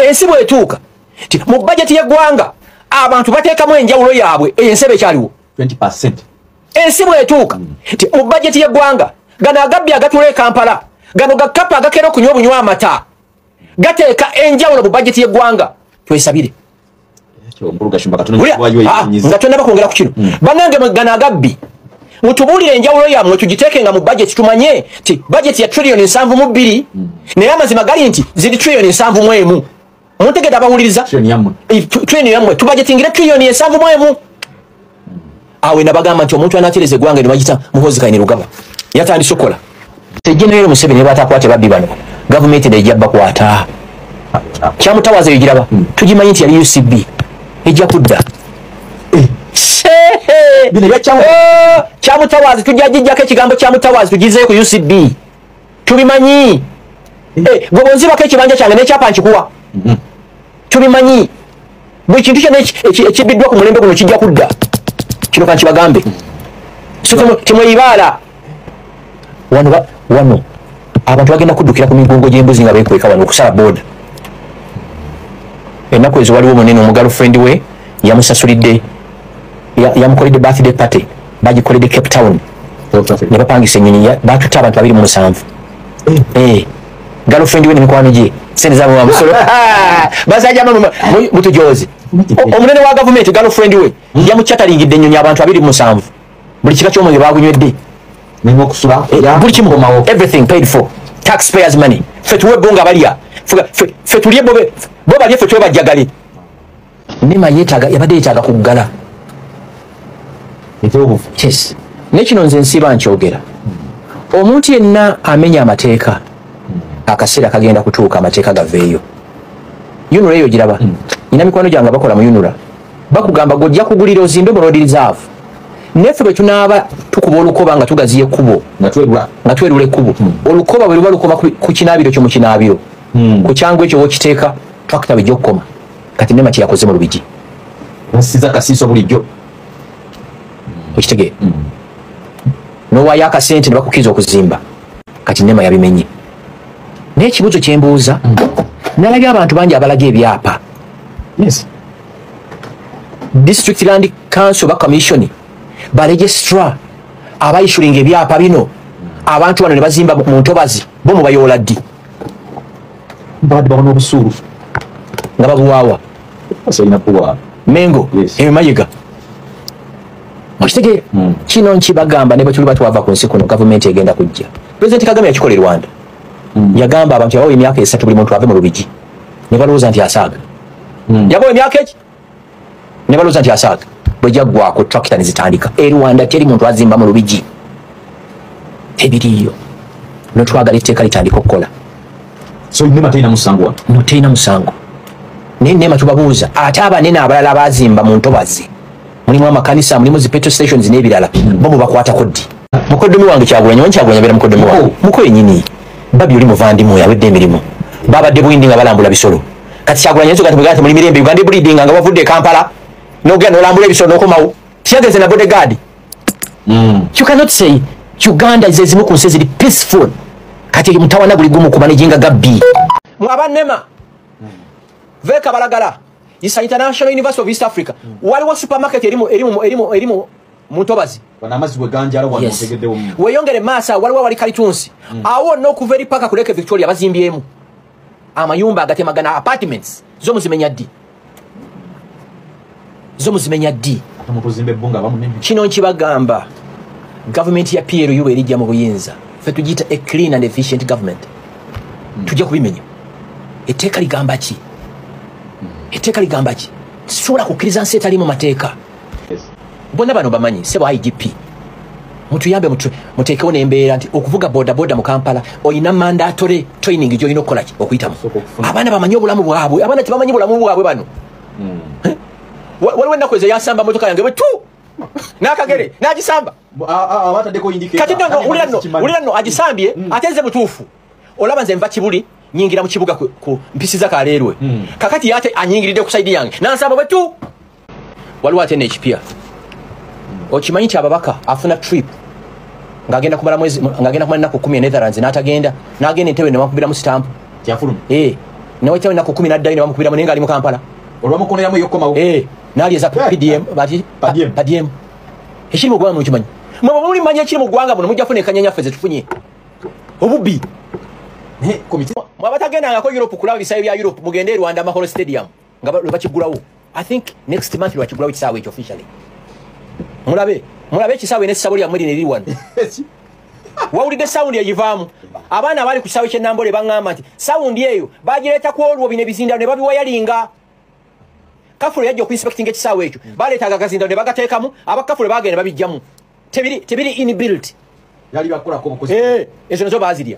ensi bwetuuka mu budget y'eggwanga abantu bateekamu enjawulo yaabwe ensebe kyaliwo 20%. ensi bwetuuka mu budget y'eggwanga gano agabbi agatula e Kampala gano gakapa agakera okunywa obunywa amata gateeka enjawulo mu budget y'eggwanga twesabire nga tonaba kwongera ku kino bannange gano agabbi mutubuulire enjawulo yammwe tugiteekenga mu budget tumanye ti budget ya trillioni 7.2 naye amazima gali nti ziri trillioni 7.1 muntegedde abawuliriza trillioni yammwe tubudgetingire trillioni 7.1 awe nabagamba nti omuntu anatereza eggwanga nebagita Muhoozi Kainerugaba yatandise okukola General Museveni batakwate babbi bano gavumenti ejja bakwata kyamutawaza yogiraba tugimanyi nti yali UCB ejja kudda kyamutawazi tujjajijjako ekigambo kyamutawazi tugizeeyo ku UCB tubimanyi gwe bonzibako ekibanja kyange nekyapa nkikuwa tubimanyi buli kintu kyonna ekibbiddwa ku mulembe guno kijja kudda kino kankibagambe temweyibaala wano abantu bagenda kuddukira ku migongo gy'embuzi nga beekweka wano okusala booda ennaku ezo waliwo munene omugirlfriend we yamusasulidde yamukoledde birthday party bagikoledde Cape Town ne bapangisa ennyonyi batutta abantu 27 girlfriend we nemikwano gye sente zaabwe wamusolo basajja mutujoze omunene wa gavumenti girlfriend we yamucyatalingidde ennyonyi abantu 27 buli kika ky'omwenge bagunywedde buli kimu everything paid for taxpayers money fe tuwe bonga balya fe tulye bo balye fe tuwe bajjagale nema yabadde yeetaaga kuggala yes nekino nze nsiba nkyogera omuntu yenna amenya amateeka akaseera kagenda kutuuka amateeka gaveeyo yunura eyo giraba ina mikwano gyange bakola mu yunura bakugamba gojja kugulira ozimbe mu road reserve neffe bwe tunaaba tukuba olukoba nga tugaziya ekkubo nga twerula ekkubo olukoba bwe luba lukoma ku kinaabiro kyo mu kinaabiro ku kyangu ekyo wokiteeka twakita bijja okukoma kati nema kyeyakoze mu lubigi nasiza kasiiso bulijjo okitegeera nowaayo akasente ne bakukkiriza okuzimba kati nema yabimenye naye ekibuuzo kyembuuza nalabye abantu bangi abalaga ebyapa district land council ba commission ba registra abayishulinga ebyapa bino abantu bano ne bazimba mu ntobazi bo mu bayoola ddi badi bakona obusuulu nga babuwaawa mengo emayiga okitegeera kino nkibagamba ne bwe tuli batwava ku nsi kuno gavumenti egenda kujja pulezidenti Kagame yakikola e Rwanda yagamba abantu yabawa emyaka 3 buli muntu ave mu lubigi ne balowooza nti asaaga yabawa emyaka eki ne balowooza nti asaaga bwejja ggwako tractor ne zitandika e Rwanda teri muntu azimba mu lubigi tebiriyo notwagala etteeka litandika okukola so nema teyina musango wano noteyina musango naye nema tubabuuza ate abanene abalala abazimba mu ntobazi mulimu amakanisa mulimu zi petrol stations n'ebirala bo mubakwatako ddi mukoddomi wange Kyagulanyi wankyagulanya beera mukoddomi wange muko yennyini babi oli muvandimu yawedde emirimu babadde bwindi nga balambula bisolo kati Kyagulanyi ensoga temuganda muli mirembe Uganda breeding nga wavudde e Kampala n'ogenda n'olambula ebisolo n'okomawo kyageze na bodyguard you cannot say Uganda ze zimu ku nsi ziri peaceful kati mutawana guli gumu kumanejinga gabbi mwabannema veka balagala isa International University of East Africa waliwo supermarket erimu muntobazi wanamazi bwe ganjala wano mutegeddewo weyongere masa waliwo wali Kalitunsi awo no ku very park kuleke Victoria bazimbyemu amayumba agatemagana apartments zo muzimenya ddi atamutuzimbe bunga bamunene kino nkibagamba government ya PLU erijja mu buyinza fe tugita a clean and efficient government tujja kubimenya etteeka ligamba ki sobola kukkiriza nsi etali mu mateeka bonna bano bamanyi sebo IGP mutuyambe muteekewo n'embeera nti okuvuga bodaboda mu Kampala oyina mandatory training gy'olina okukola ki okuyitamu abaana bamanyi obulamu bwabwe abaana tebamanyi bulamu bwabwe bano waliwo ennaku ezo yasamba motoka yange bwe tu n'akagere n'agisamba kati uli nno agisambye ate nze butuufu olaba nze nva Kibuli nyingira mu kibuga ku mpisi za Kaleerwe kakati ate anyingiridde ku saidi yange nansamba bwe tu waliwo ate n'ekipya okimanyi nti ababaka afuna trip ng'agenda kumala ennaku 10 Netherlands n'atagenda n'agenda Entebbe ne bakubiramu stamp nawetawe nako 10 naddayo bamukubira munenga ali mu Kampala olwamukoneramu yokomawo nali eza PDM bati PDM ekiri mu gwanga mukimanyi muri manya ekiri mu gwanga muno mujja fune kanyanya feze tufunye obubi komite mwabatagenda ngako Europe kulawo bisayo bya Europe mugende Rwanda Mahoro Stadium nga bakigulawo I think next month bakigulawo kisawe ekyo officially mulabe kisawe ne sabuli ya muri ne liwano wawulide sound yagivaamu abaana bali ku kisawe ky'Ennambole baŋŋamba nti sound eyo bagireeta ku olwo bino ebizindalo ne babiwayalinga Kafule yajja okuinspecting ekisawe ekyo baleetaga agazindalo ne bagateekamu abakafule bagenda babijjamu tebiri inbuilt yali bakolako obukozi ezo nazo baazirya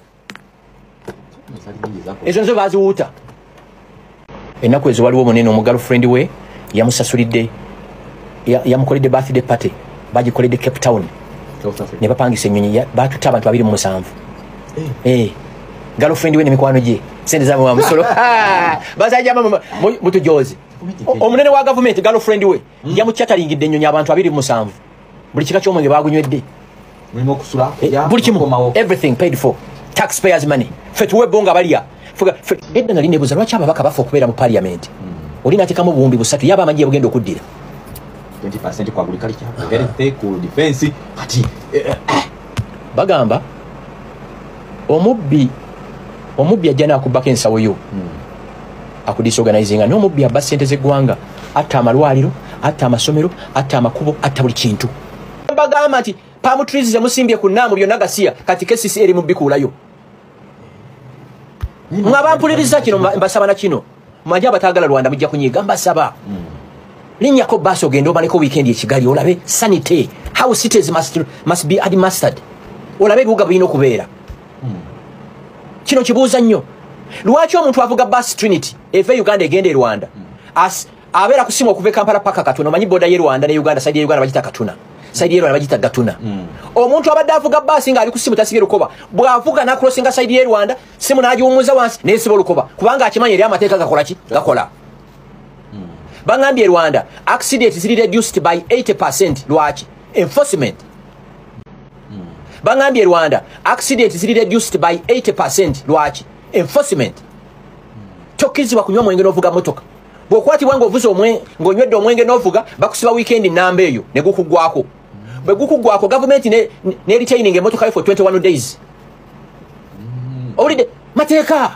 ezo nazo baaziwuuta ennaku ezo waliwo munene omugirlfriend we yamusasulidde yamukoledde birthday party bagikoledde Cape Town ne bapangisa ennyonyi batutta abantu 27 girlfriend we ne mikwano gye sente zaabwe wa musolo basajja mutujozi omunene wa government girlfriend we yamuchatalingidde ennyonyi abantu 27 buli kika ky'omwenge bagunywedde mulimo okusula buli kimu everything paid for taxpayers money fetuwe bonga balya edda nali nebuuza lwaki ababaka bafa okubeera mu parliament oli nateekamu obuwumbi 3 yaba amagye bugenda okuddira 20% kwa agriculture health ku defense kati bagamba omubbi ajja nakubako ensawo yo akudisorganizing n'omubbi abba ssente z'eggwanga atta amalwaliro atta amasomero atta amakubo atta buli kintu bagamba nti palm trees zemusimbye ku Nnambu byonna gasiya kati kesisi eri mubbi kuulayo mwabampuliriza kino mbasaba na kino manje abatagala Rwanda mujja kunyiga mbasaba linnyako basi ogenda omaleko weekend ekigali olabe sanity how cities must be administered olabe ebibuga birina okubeera kino kibuuza nnyo lwaki omuntu avuga bus Trinity eve Uganda egenda e Rwanda abeera kusimu okuva e Kampala paka Katuna omanyi boda ye Rwanda ne Uganda side ye Uganda bagita Katuna side ye Rwanda bagita Gatuna omuntu abadde avuga basi nga ali kusimu tasibye lukoba bw'avuga nakulosinga side ye Rwanda simu n'agiwumuza wansi nesiba lukoba kubanga akimanyi eri amateeka gakola ki gakola bangambye Rwanda accident is reduced by 80% lwaki enforcement bangambye Rwanda accident is reduced by 80% lwaki enforcement tokkizibwa kunywa mwenge n'ovuga motoka bw'okwatibwa ng'ovuze ng'onywedde omwenge n'ovuga bakusiba weekend namba eyo ne gukugwako bwe gukugwako gavumenti ne retaining emotoka yo for 21 days owulidde mateeka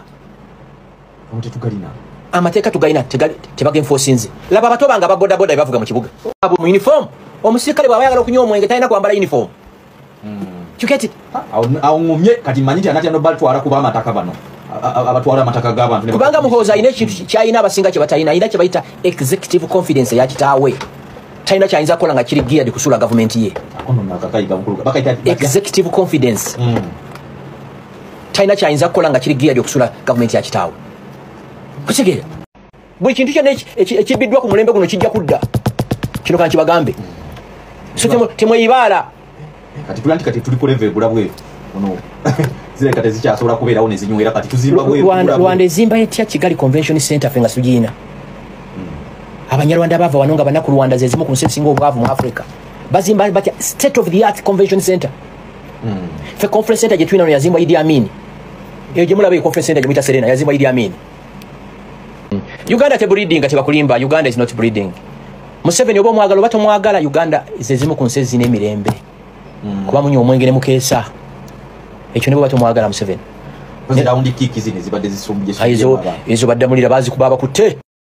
amateeka tugalina tebagenforcinze laba abato bange ababodaboda bebavuga mu kibuga mu uniform omusirikale bw'aba ayagala okunywa omwenge talina kwambala uniform chuketi awungumye kati manyiti anatya no baltwala kuba amataka bano abatwala amataka g'abantu kubanga muhooza alina ekintu kyalina abasinga kye batalina alina kye bayita executive confidence ya kitaawe talina kyayinza kukola nga kiri geared kusula gavumenti ye executive confidence talina kyayinza kukola nga kiri geared okusula gavumenti ya kitaawe kutegeera buli kintu kyonna ekibbiddwa ku mulembe guno kijja kudda kino kana kibagambe so temweyibaala kati tuli ku level bulabwe ono zile kati zikyasobola kubeerawo ne zinywera kati tuzimba bwe Rwanda ezimba etya Kigali Convention Center fenga sugiina Abanyarwanda bava wanonga banaku Rwanda zezimu ku nsi singo obwavu mu Africa bazimba batya state of the art convention center fe conference center jetwina no yazimba Idi Amin eyo jemulabe conference center jemita Serena yazimba Idi Amin Uganda te breeding ati bakulimba Uganda is not breeding Museveni obo mwagalo bato mwagala Uganda zezimu ku nsi zine mirembe kuba munyo omwenge ne mukeesa ekyo nebo bato mwagala Museveni raundi kiki zine zibadde zisumbye ezo badde mulira bazi kuba bakutte